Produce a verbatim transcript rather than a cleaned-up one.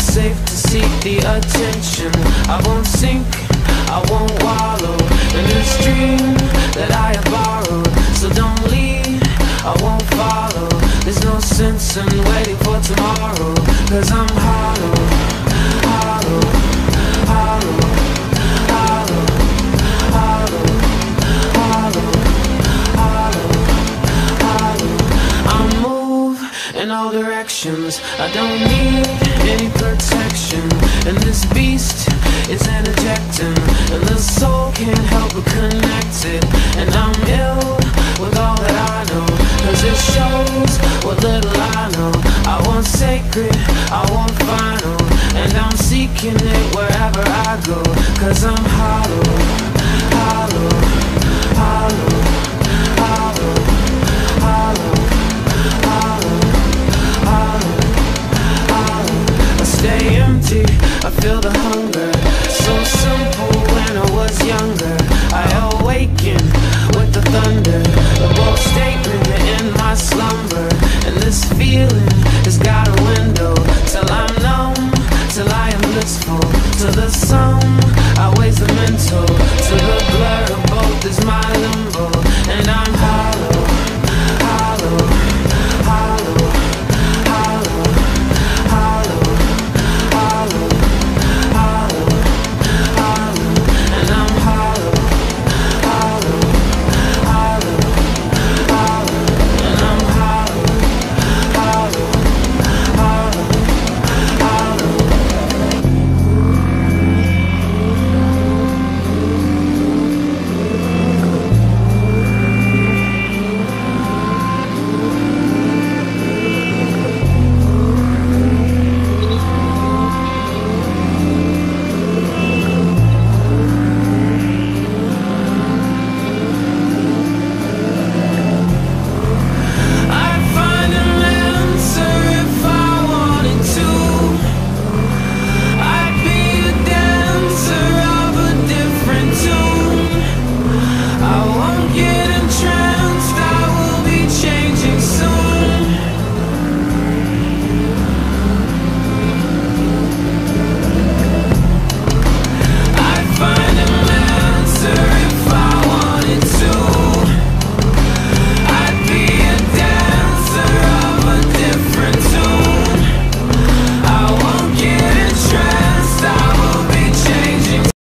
safe to seek the attention. I won't sink, I won't wallow in this dream that I have borrowed. So don't leave, I won't follow. There's no sense in waiting for tomorrow, cause I'm hollow, hollow, hollow, hollow, hollow, hollow, hollow, hollow. I move in all directions, I don't need any protection. And this beast is interjecting, and the soul can't help but connect it. And I'm ill with all that I know, cause it shows what little I know. I want sacred, I want final, and I'm seeking it wherever I go, cause I'm hollow,